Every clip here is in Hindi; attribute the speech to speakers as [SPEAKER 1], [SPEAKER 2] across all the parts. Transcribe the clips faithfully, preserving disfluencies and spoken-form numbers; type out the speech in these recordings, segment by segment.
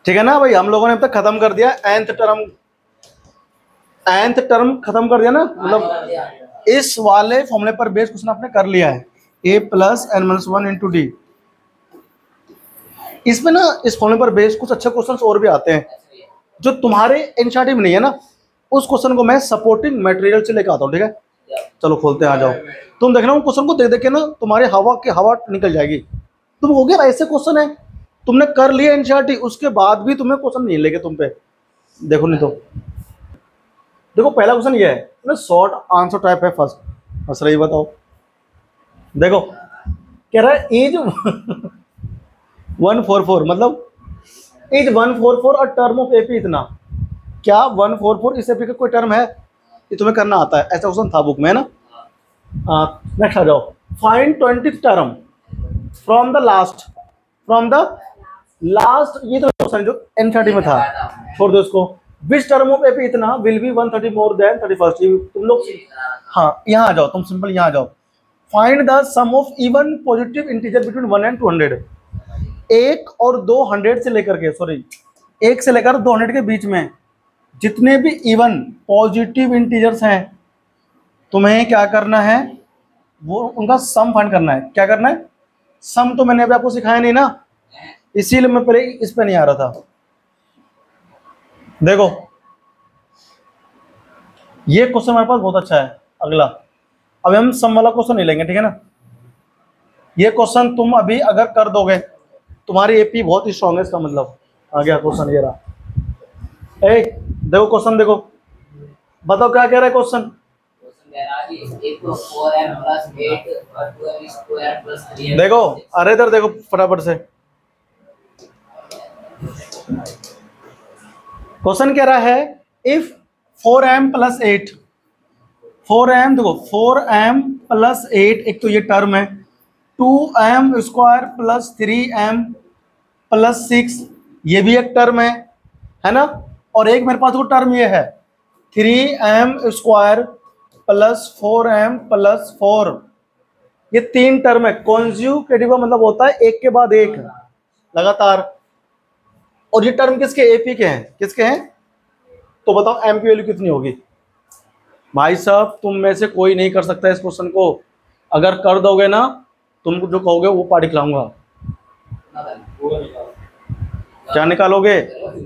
[SPEAKER 1] ठीक है ना भाई, हम लोगों ने अब तक खत्म कर दिया nth टर्म, nth टर्म खत्म कर दिया ना, मतलब इस वाले फॉर्मूले पर बेस क्वेश्चन आपने कर लिया है, a plus n minus one into d. इसमें ना इस फॉर्मूले पर बेस कुछ अच्छे क्वेश्चन और भी आते हैं जो तुम्हारे एनसीईआरटी में नहीं है ना, उस क्वेश्चन को मैं सपोर्टिंग मटेरियल से लेकर आता हूँ। ठीक है, चलो खोलते हैं, आ जाओ। तुम देखना उन क्वेश्चन को देख देख के ना तुम्हारी हवा की हवा निकल जाएगी। तुम हो गया ऐसे क्वेश्चन है तुमने कर लिया एनसीईआरटी, उसके बाद भी तुम्हें क्वेश्चन नहीं लेके तुम पे, देखो नहीं तो देखो पहला क्वेश्चन ये है, शॉर्ट आंसर टाइप है फर्स्ट, हंस रही बताओ। देखो कह रहा है एज वन फोर फोर, मतलब एज वन फोर फोर और टर्म ऑफ एपी इतना, क्या वन फोर फोर इस एपी का कोई टर्म है? ये तुम्हें करना आता है, ऐसा क्वेश्चन था बुक में, है ना। नेक्स्ट आ जाओ, find twenty term from the last, from the last, ये तो क्वेश्चन जो एनसीईआरटी में था, छोड़ दो इसको। विच टर्म ऑफ एपी इतना will be one thirty more than thirty first, तुम लोग हाँ यहाँ आ जाओ, तुम सिंपल यहाँ आ जाओ। Find the sum of even positive integer between one and two hundred, एक और दो हंड्रेड से लेकर के, सॉरी एक से लेकर दो हंड्रेड के बीच में जितने भी इवन पॉजिटिव इंटीजर्स हैं तुम्हें क्या करना है, वो उनका सम फाइंड करना है। क्या करना है? सम तो मैंने अभी आपको सिखाया नहीं ना, इसीलिए मैं पहले इस पे नहीं आ रहा था। देखो ये क्वेश्चन हमारे पास बहुत अच्छा है। अगला अभी हम सम वाला क्वेश्चन नहीं लेंगे, ठीक है ना। ये क्वेश्चन तुम अभी अगर कर दोगे तुम्हारी एपी बहुत ही स्ट्रांग है, इसका मतलब आ गया क्वेश्चन ये रहा। ए देखो क्वेश्चन, देखो बताओ क्या कह रहा है क्वेश्चन। देखो अरे इधर देखो फटाफट से, क्वेश्चन कह रहा है if four m plus eight, four m देखो फोर एम प्लस एट, एक तो ये टर्म है, two m square plus three m plus six, ये भी एक टर्म है, है ना। और एक मेरे पास वो टर्म ये है three m square plus four m plus four, ये तीन टर्म है। कॉन्ज्यूगेटिव का मतलब होता है एक के बाद एक लगातार, और ये टर्म किसके? एपी के हैं। किसके हैं? तो बताओ एम की वैल्यू कितनी होगी? भाई साहब तुम में से कोई नहीं कर सकता इस क्वेश्चन को, अगर कर दोगे ना तुम जो कहोगे वो पार्टी खिलाऊंगा। क्या निकालोगे?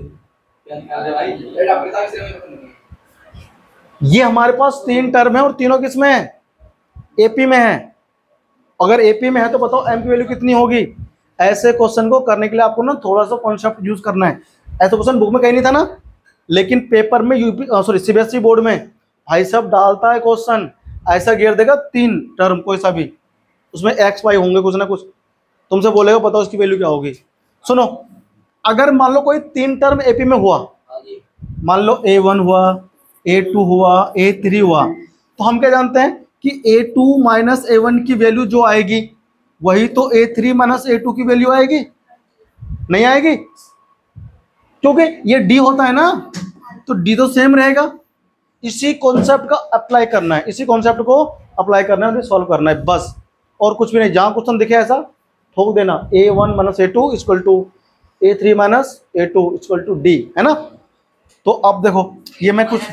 [SPEAKER 1] ये हमारे पास तीन टर्म है और तीनों किसमें है? एपी में है। अगर एपी में है तो बताओ एम की वैल्यू कितनी होगी। ऐसे क्वेश्चन को करने के लिए आपको ना थोड़ा सा कॉन्सेप्ट यूज करना है। ऐसा क्वेश्चन बुक में कहीं नहीं था ना, लेकिन पेपर में यूपी सॉरी सीबीएसई बोर्ड में भाई साहब डालता है क्वेश्चन, ऐसा घेर देगा तीन टर्म कोई सा भी, उसमें एक्स वाई होंगे कुछ ना कुछ, तुमसे बोलेगा बताओ इसकी वैल्यू क्या होगी। सुनो, अगर मान लो कोई तीन टर्म एपी में हुआ, मान लो ए वन हुआ, ए टू हुआ, ए थ्री हुआ, तो हम क्या जानते हैं कि a two minus a one की वैल्यू जो आएगी वही तो a three minus a two की वैल्यू आएगी, नहीं आएगी? क्योंकि ये डी होता है ना, तो डी तो सेम रहेगा। इसी कॉन्सेप्ट का अप्लाई करना है, इसी कॉन्सेप्ट को अप्लाई करना है, सॉल्व करना है बस, और कुछ भी नहीं। जहां क्वेश्चन दिखे ऐसा ठोक देना, a one minus a two equal to a three minus a two equal to d, है ना। तो अब देखो ये मैं कुछ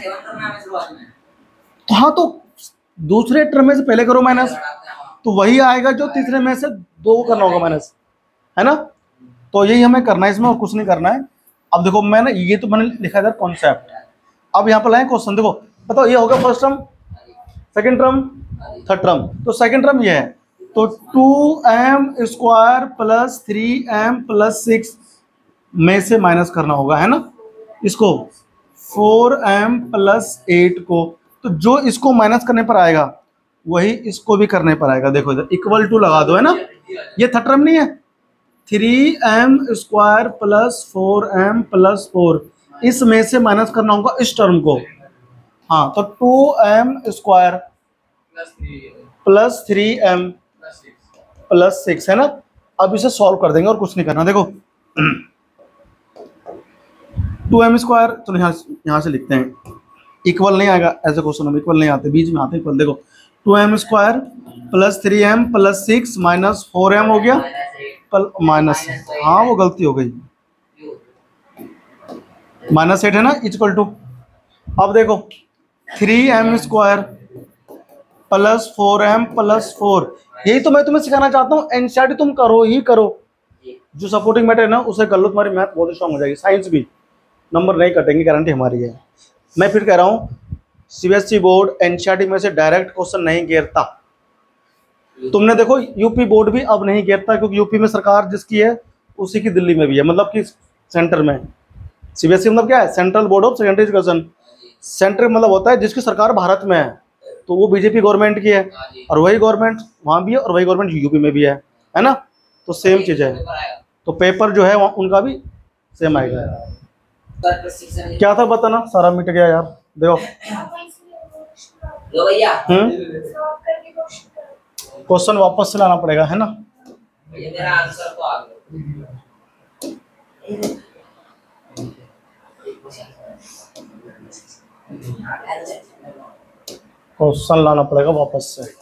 [SPEAKER 1] तो हाँ, तो दूसरे टर्म में से पहले करो माइनस, तो वही आएगा जो तीसरे में से दो करना होगा माइनस, है ना। तो यही हमें करना है, इसमें और कुछ नहीं करना है। अब देखो मैंने ये तो मैंने लिखा था कॉन्सेप्ट, अब यहाँ पर लाए क्वेश्चन। देखो बताओ ये होगा first term, second term, third term. तो सेकंड टर्म ये है, तो two m square plus three m plus six में से माइनस करना होगा, है ना, इसको फोर एम प्लस एट को। तो जो इसको माइनस करने पर आएगा वही इसको भी करने पर आएगा। देखो इधर इक्वल टू लगा दो, है ना। ये थर्ड टर्म नहीं है, three m square plus four m plus four, इसमें से माइनस करना होगा इस टर्म को। हाँ, तो two m square plus three m plus six, है ना। अब इसे सॉल्व कर देंगे और कुछ नहीं करना। देखो टू एम स्क्वायर, चलो यहाँ यहाँ से लिखते हैं, इक्वल नहीं आएगा ऐसे क्वेश्चन में, इक्वल नहीं आते, बीच में आते इक्वल। देखो two m square plus three m plus six minus four m हो गया, माइनस, हाँ वो गलती हो गई, माइनस एट है ना, इक्वल टू, अब देखो three m square plus four m plus four, यही तो मैं तुम्हें सिखाना चाहता हूँ। एनसीईआरटी तुम करो ही करो, जो सपोर्टिंग मैटर है ना उसे कर लो, तुम्हारी मैथ बहुत स्ट्रांग हो जाएगी। साइंस भी नंबर नहीं कटेंगे, गारंटी हमारी है। मैं फिर कह रहा हूँ, सीबीएसई बोर्ड एनसीईआरटी में से डायरेक्ट क्वेश्चन नहीं घेरता। तुमने देखो यूपी बोर्ड भी अब नहीं घेरता, क्योंकि यूपी में सरकार जिसकी है उसी की दिल्ली में भी है, मतलब कि सेंटर में। सीबीएसई मतलब क्या है, central board of secondary education. Centre मतलब होता है जिसकी सरकार भारत में है, तो वो बीजेपी गवर्नमेंट की है, और वही गवर्नमेंट वहाँ भी है और वही गवर्नमेंट यूपी में भी है, है ना। तो सेम चीज़ है, तो पेपर जो है उनका भी सेम आएगा। क्या था बताना, सारा मिट गया यार। देखो क्वेश्चन वापस से लाना पड़ेगा, है ना। क्वेश्चन लाना पड़ेगा वापस से।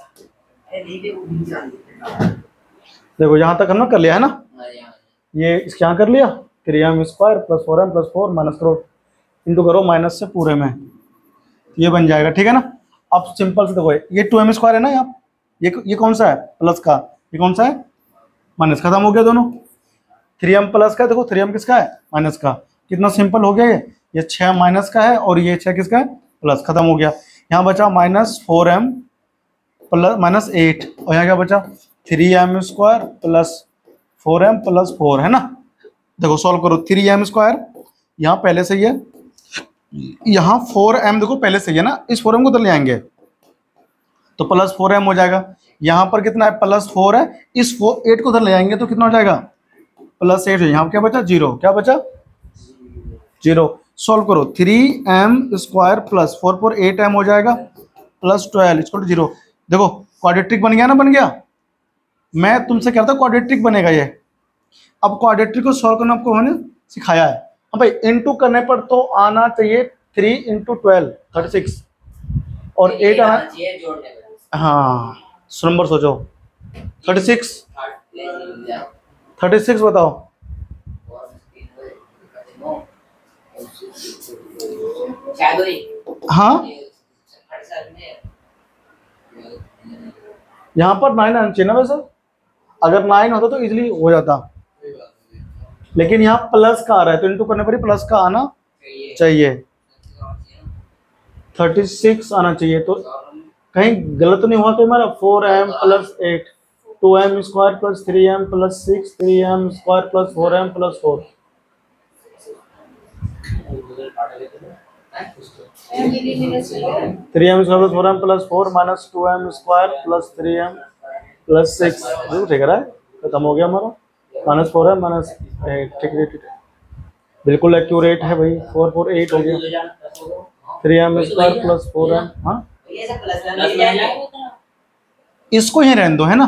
[SPEAKER 1] देखो यहाँ तक हमने कर लिया है ना, ये इसके यहाँ कर लिया, three m square plus four m plus four minus करो, इंटू करो माइनस से पूरे में, ये बन जाएगा, ठीक है ना। अब सिंपल से देखो, ये टू एम स्क्वायर है ना, यहाँ ये ये कौन सा है, प्लस का, ये कौन सा है, माइनस, खत्म हो गया दोनों। थ्री एम प्लस का, देखो थ्री एम किसका है, माइनस का, कितना सिंपल हो गया ये ये छः माइनस का है और ये छः किसका है, प्लस, खत्म हो गया। यहाँ बचा minus four m plus minus eight, और यहाँ क्या बचा, three m square plus four m plus four, है ना। देखो सॉल्व करो, थ्री एम स्क्वायर यहाँ पहले से ही है, यहाँ फोर एम देखो पहले से ही है ना, इस फोर एम को उधर ले आएंगे तो प्लस फोर एम हो जाएगा। यहाँ पर कितना है, प्लस फोर है, इस फोर एट को उधर ले आएंगे तो कितना हो जाएगा, प्लस एट। यहाँ क्या बचा, जीरो, क्या बचा, जीरो। सॉल्व करो, three m square plus four four eight m हो जाएगा, plus twelve equal to zero. देखो क्वाड्रेटिक बन गया ना, बन गया। मैं तुमसे कह रहा था क्वाड्रेटिक बनेगा ये। अब क्वाड्रेटिक को सॉल्व करना आपको मैंने सिखाया है। अब भाई इनटू करने पर तो आना चाहिए three into twelve thirty six, और एट आना चाहिए। हाँ नंबर सोचो, थर्टी सिक्स थर्टी सिक्स बताओ, हाँ यहाँ पर नाइन आना चाहिए ना, वैसे अगर नाइन होता तो इजीली हो जाता, लेकिन यहाँ प्लस का आ रहा है तो इनटू करने पर ही प्लस का आना चाहिए। थर्टी सिक्स आना चाहिए, तो कहीं गलत नहीं हुआ तो हमारा four m plus eight, two m square plus three m plus six, three m square plus four m plus four. Three m square plus four m plus four minus two m square plus three m plus six, ठीक है, खत्म हो गया हमारा, minus four m minus eight, ठीक है, बिल्कुल एक्यूरेट है भाई, फोर फोर एट हो गया, three m square plus four m. हाँ इसको यहीं रहने दो, है ना,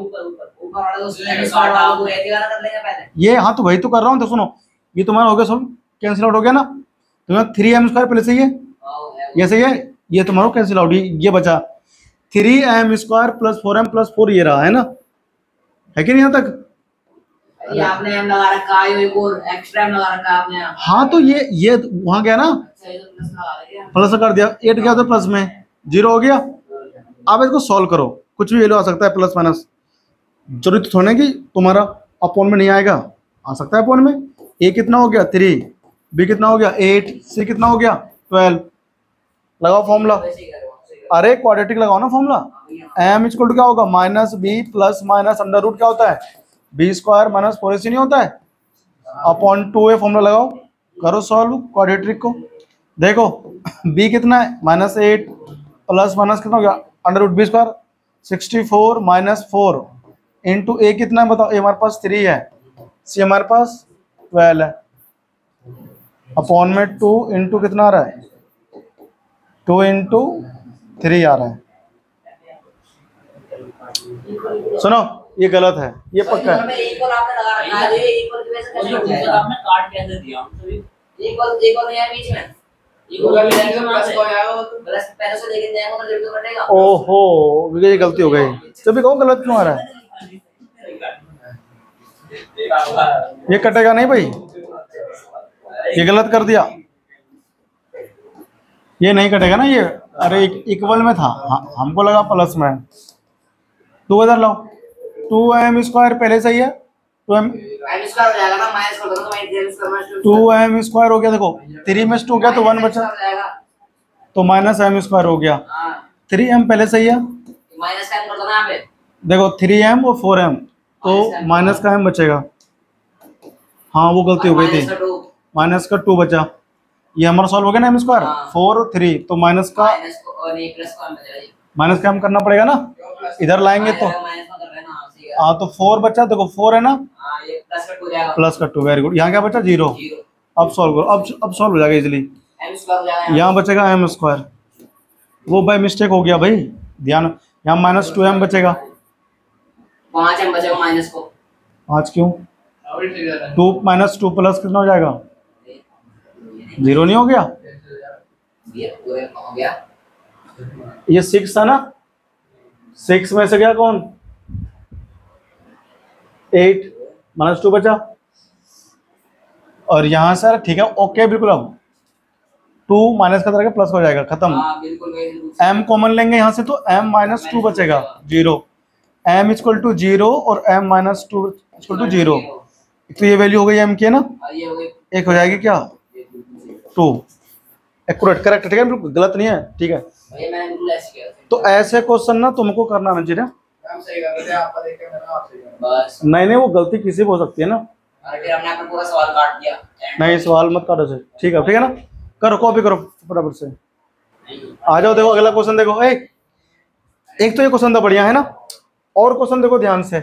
[SPEAKER 1] ये, हाँ तो वही तो कर रहा हूँ। तो सुनो, ये तुम्हारा हो गया सब कैंसिल आउट हो गया ना, तुम्हारा थ्री एम स्क्वायर पहले सही है, ये सही है, ये तुम्हारा कैंसिल आउट, ये बचा three m square plus four m plus four, ये रहा, है ना, है कि नहीं यहाँ तक।
[SPEAKER 2] ये आपने एम लगा रखा है, एक और एक्स्ट्रा एम लगा रखा है आपने।
[SPEAKER 1] हाँ तो ये ये वहां गया ना, प्लस कर दिया, एट गया तो प्लस में जीरो हो गया। अब इसको सॉल्व करो, कुछ भी वैल्यू आ सकता है, प्लस माइनस, जरूरी तो थोड़ा कि तुम्हारा अपोन में नहीं आएगा, आ सकता है अपोन में। ए कितना हो गया, थ्री, बी कितना हो गया, एट, सी कितना हो गया, ट्वेल्व। लगाओ फॉर्मूला, अरे क्वाड्रेटिक लगाओ ना फॉर्मूला, एम इक्वल टू क्या होगा, minus b plus minus under root क्या होता है, b square minus four a c नहीं होता है, अपॉन टू ए फॉर्मूला लगाओ, करो सॉल्व क्वाड्रेटिक को। देखो बी कितना है, माइनस एट प्लस माइनस कितना हो गया, under root b square, sixty four minus four into a कितना है बताओ, ए हमारे पास थ्री है, सी हमारे पास ट्वेल्व है, अपॉन में टू इंटू कितना आ रहा है, टू इंटू थ्री आ रहा है। सुनो ये गलत है, ये पक्का है। ओहो ये गलती हो गई, तभी कहो गलत क्यों आ रहा है, ये कटेगा नहीं भाई, ये गलत कर दिया। ये नहीं कटेगा ना ये, अरे इक्वल में था, हाँ, हमको लगा प्लस में। टू इधर लाओ, टू एम स्क्वायर पहले सही है, टू एम
[SPEAKER 2] एम स्क्वायर हो जाएगा ना, माइनस कर दो तो माइनस करना,
[SPEAKER 1] टू एम स्क्वायर हो गया। देखो थ्री में से टू गया तो वन बचा, तो माइनस एम स्क्वायर हो गया। थ्री एम पहले सही है,
[SPEAKER 2] माइनस का एम कर दो ना यहाँ पे।
[SPEAKER 1] देखो थ्री एम और फोर एम, तो माइनस का एम बचेगा। हाँ वो गलती हो गई थी, माइनस का टू बचा। ये हमारा सॉल्व हो गया ना एम स्क्वायर, फोर थ्री, तो माइनस का माइनस का एम करना पड़ेगा ना, इधर लाएंगे तो। हाँ तो फोर बचा, देखो फोर है ना, प्लस का टू, वेरी गुड। यहाँ क्या बचा, जीरो। अब सॉल्व करो, अब अब सॉल्व हो जाएगा इजिली। यहाँ बचेगा एम स्क्वायर, वो भाई मिस्टेक हो गया भाई, ध्यान। यहाँ माइनस टू एम बचेगा,
[SPEAKER 2] पाँच एम बचेगा माइनस को।
[SPEAKER 1] पाँच क्यों, टू माइनस टू प्लस कितना हो जाएगा, जीरो नहीं हो गया।
[SPEAKER 2] हो गया,
[SPEAKER 1] ये सिक्स था ना, सिक्स में से गया कौन, एट, माइनस टू बचा। और यहाँ सर ठीक है, ओके बिल्कुल। अब टू माइनस का तरह प्लस हो जाएगा, खत्म। एम कॉमन लेंगे यहाँ से, तो एम माइनस टू बचेगा, zero. M equal to zero और m minus two equal to zero, तो ये वैल्यू हो गई एम की है ना, एक हो जाएगी क्या, टू। एक्यूरेट, करेक्ट, ठीक है, बिल्कुल गलत नहीं है, ठीक है। तो ऐसे क्वेश्चन ना तुमको करना आना चाहिए। नहीं नहीं, वो गलती किसी को हो सकती है ना।
[SPEAKER 2] फिर हमने अपना पूरा सवाल काट दिया।
[SPEAKER 1] नहीं सवाल मत काटो से, ठीक है, ठीक है ना, करो कॉपी करो बराबर से। आ जाओ, देखो अगला क्वेश्चन देखो। ए, एक तो ये क्वेश्चन तो बढ़िया है ना, और क्वेश्चन देखो ध्यान से।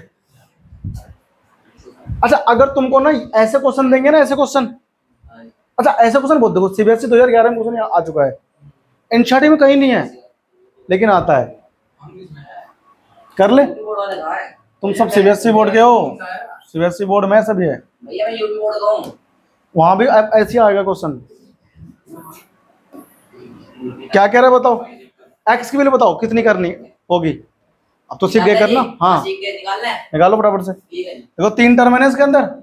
[SPEAKER 1] अच्छा अगर तुमको ना ऐसे क्वेश्चन देंगे ना, ऐसे क्वेश्चन, अच्छा ऐसे क्वेश्चन बहुत देखो, सीबीएसई दो हजार ग्यारह में क्वेश्चन आ चुका है, एनसीईआरटी में कहीं नहीं है लेकिन आता है, कर ले। तुम सब सीबीएसई बोर्ड के हो, सीबीएसई बोर्ड में सभी है
[SPEAKER 2] भैया, मैं यूपी बोर्ड का हूं,
[SPEAKER 1] वहां भी ऐसे ही आएगा क्वेश्चन। क्या कह रहा है बताओ, एक्स की वैल्यू बताओ कितनी करनी होगी। अब तो सीख गए करना, हाँ निकालो बराबर से। देखो तीन टर्म है ना इसके अंदर,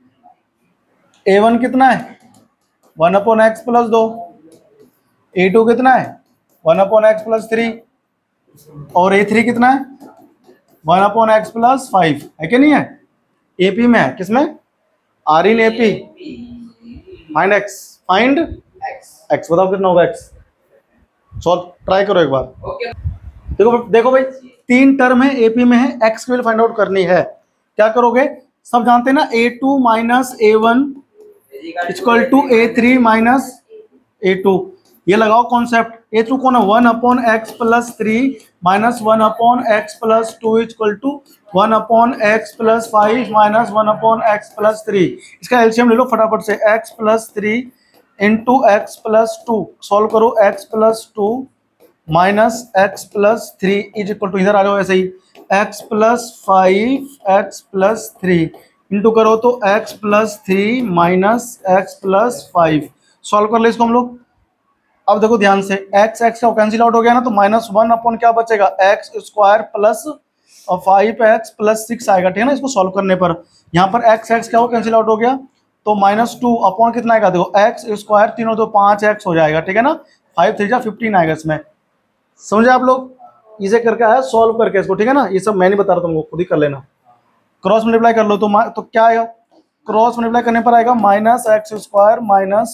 [SPEAKER 1] ए वन कितना है, वन अपॉन एक्स प्लस दो, ए टू कितना है, one upon x plus three, और ए थ्री कितना है, one upon x plus five, है कि नहीं है। एपी में है, किसमें, are in AP, find x, find x, बताओ कितना होगा एक्स, सॉल्व ट्राई करो एक बार। देखो देखो भाई, तीन टर्म है, एपी में है, एक्स की वैल्यू फाइंड आउट करनी है। क्या करोगे, सब जानते हैं ना, a two minus a one equal to a three minus a two, ये लगाओ कॉन्सेप्ट। ए थ्रू कौन है, one upon x plus three minus one upon x plus two equal to one upon x plus five minus one upon x plus three. इसका एलसीएम ले लो फटाफट से, x plus three into x plus two, solve करो, x plus two minus x plus three is equal to, इधर आ जाओ ऐसे ही, x plus five x plus three into करो तो x plus three minus x plus five. Solve कर ले इसको हम लोग। अब देखो ध्यान से, एक्स एक्स का कैंसिल आउट हो गया ना, तो माइनस वन अपॉन क्या बचेगा, एक्स स्क्वायर प्लस और फाइव एक्स प्लस सिक्स आएगा, ठीक है ना। इसको सॉल्व करने पर यहाँ पर एक्स एक्स क्या हो, कैंसिल आउट हो गया, तो माइनस टू अपॉन कितना आएगा, देखो एक्स स्क्वायर तीनों तो पाँच एक्स हो जाएगा, ठीक है ना, फाइव थ्री जा फिफ्टीन आएगा इसमें। समझे आप लोग, इसे करके आया सॉल्व करके इसको, ठीक है ना, ये सब मैं नहीं बता रहा तुमको, खुद ही कर लेना। क्रॉस मल्टीप्लाई कर लो तो तो क्या आएगा, क्रॉस मल्टीप्लाई करने पर आएगा minus x square minus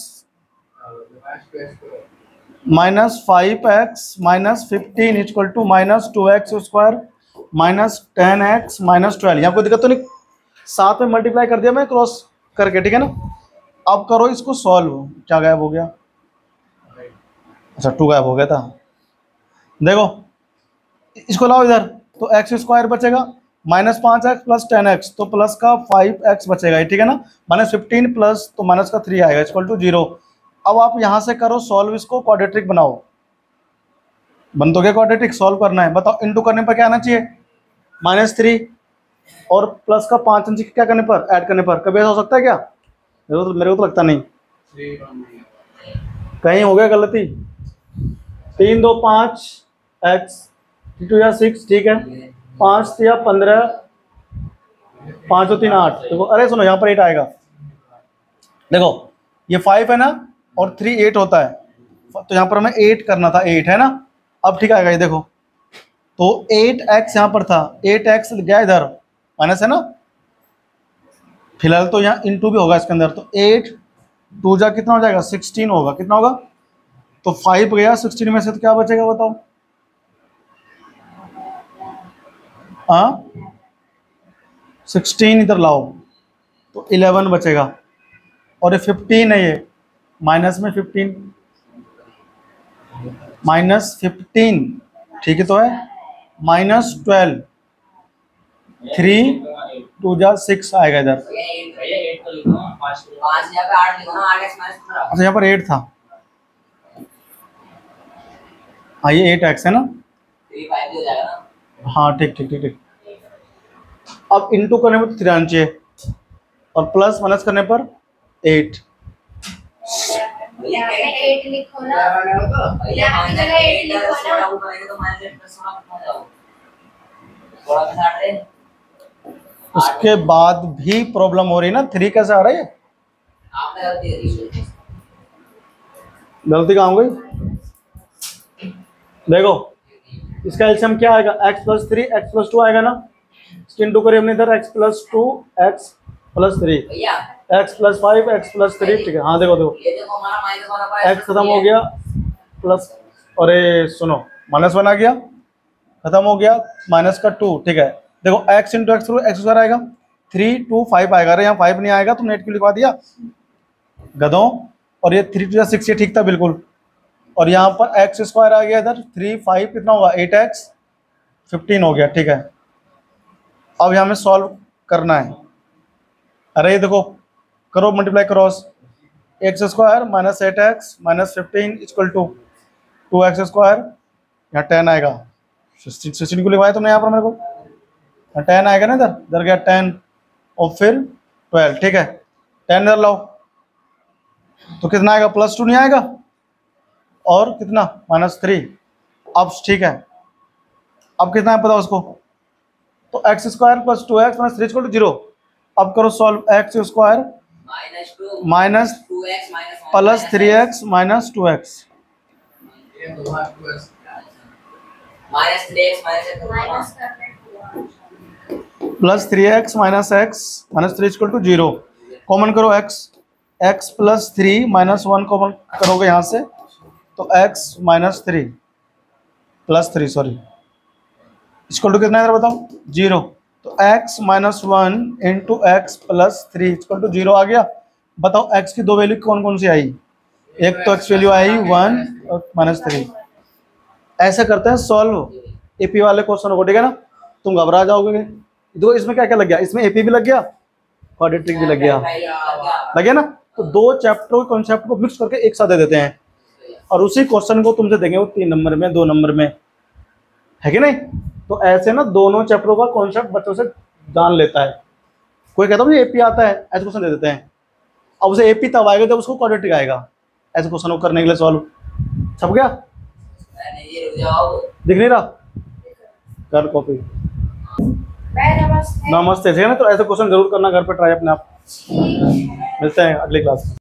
[SPEAKER 1] minus five x minus fifteen equal to minus two x square minus ten x minus twelve. यहाँ कोई दिक्कत तो नहीं, साथ में मल्टीप्लाई कर दिया मैं क्रॉस करके, ठीक है ना। अब करो इसको सॉल्व, क्या गायब हो गया, अच्छा टू गायब हो गया था। देखो इसको लाओ इधर, तो एक्स स्क्वायर बचेगा माइनस पाँच एक्स प्लस टेन एक्स, तो प्लस का फाइव एक्स बचेगा, ठीक है ना, माइनस फिफ्टीन प्लस तो माइनस का थ्री आएगा इक्वल टू जीरो। अब आप यहाँ से करो सॉल्व, इसको क्वाड्रेटिक बनाओ, बन तो गया क्वाड्रेटिक, सॉल्व करना है, बताओ इनटू करने पर क्या आना चाहिए, माइनस थ्री, और प्लस का पाँच इंच क्या करने पर, ऐड करने पर, कभी ऐसा हो सकता है क्या, मेरे को तो मेरे को तो लगता नहीं, कहीं हो गया गलती। तीन दो पाँच एक्स, टू या सिक्स, ठीक है, पाँच या पंद्रह, पाँच दो तीन आठ, देखो अरे सुनो यहाँ पर एट आएगा, देखो ये फाइव है ना और थ्री एट होता है, तो यहाँ पर हमें एट करना था, एट है ना। अब ठीक आएगा ये देखो, तो एट एक्स यहाँ पर था, एट एक्स गया इधर माइनस है ना, फिलहाल तो यहाँ इंटू भी होगा इसके अंदर, तो एट टू जा कितना हो जाएगा सिक्सटीन होगा, कितना होगा, तो फाइव गया सिक्सटीन में से, तो क्या बचेगा बताओ, हाँ सिक्सटीन इधर लाओ तो इलेवन बचेगा, और ये फिफ्टीन है, ये माइनस में फिफ्टीन, माइनस फिफ्टीन ठीक है, तो है माइनस ट्वेल्व, थ्री टू जा सिक्स आएगा इधर। अच्छा यहाँ पर एट था, हाँ ये एट एक्स है ना, हाँ ठीक ठीक ठीक ठीक। अब इंटू करने पर तिरानवे और प्लस माइनस करने पर एट,
[SPEAKER 3] एट लिखो ना, यहाँ की जगह एट लिखो ना।
[SPEAKER 1] उसके बाद भी प्रॉब्लम हो रही है ना, थ्री कैसे आ रही है, गलती कहाँ हो गई, देखो इसका एलसीएम क्या आएगा, x plus three x plus two आएगा ना, इसके इंटू करिए हमने इधर x plus two x plus three x plus five x plus three, ठीक है, हाँ देखो देखो x खत्म हो गया प्लस, अरे सुनो माइनस वन आ गया, खत्म हो गया माइनस का टू, ठीक है, देखो x into x through x square आएगा, थ्री टू फाइव आएगा, अरे यहाँ फाइव नहीं आएगा, तुमने एट क्यों लिखवा दिया गधों, और ये थ्री टू सिक्स, ये ठीक था बिल्कुल, और यहाँ पर एक्स स्क्वायर आ गया इधर, थ्री फाइव कितना होगा एट एक्स, फिफ्टीन हो गया, ठीक है। अब यहाँ में सॉल्व करना है, अरे ये देखो करो multiply cross, x square minus eight x minus fifteen equal to two x square, यहाँ टेन आएगा, सिक्सटीन सिक्सटीन को लिखवाया तुमने यहाँ पर मेरे को, यहाँ टेन आएगा ना इधर, इधर गया टेन और फिर ट्वेल्व, ठीक है, टेन इधर लाओ तो कितना आएगा प्लस टू नहीं आएगा, और कितना माइनस थ्री, अब ठीक है, अब कितना है पता उसको, तो x square plus two x minus three equal to zero, अब करो solve, x square minus plus three x minus two x, plus three x minus x minus three equal to zero, common करो x, x plus three minus one common करोगे यहाँ से, तो x minus three plus three sorry equal to कितना है इधर बताओ जीरो, तो x minus one into x plus three equal to zero आ गया। बताओ x की दो वैल्यू कौन कौन सी आई, एक तो x वैल्यू आई वन और माइनस थ्री। ऐसे करते हैं सॉल्व एपी वाले क्वेश्चन को, ठीक है ना, तुम घबरा जाओगे, दो इसमें क्या क्या लग गया, इसमें एपी भी लग गया क्वाड्रेटिक भी लग गया, लग गया ना, तो दो चैप्टर के कॉन्सेप्ट को मिक्स करके एक साथ दे देते हैं, और उसी क्वेश्चन को तुमसे देंगे वो तीन नंबर में दो नंबर में, है कि नहीं। तो ऐसे ना दोनों चैप्टरों का कॉन्सेप्ट बच्चों से जान लेता है, कोई कहता है मुझे एपी आता है, ऐसे क्वेश्चन दे देते हैं, अब उसे एपी तब आएगा जब उसको क्वाड्रेटिक आएगा, ऐसे क्वेश्चन को करने के लिए सॉल्व छप गया, दिख नहीं रहा, कर कॉपी, नमस्ते, ठीक है ना, तो ऐसे क्वेश्चन जरूर करना घर पे ट्राई अपने आप, मिलते हैं अगली क्लास में।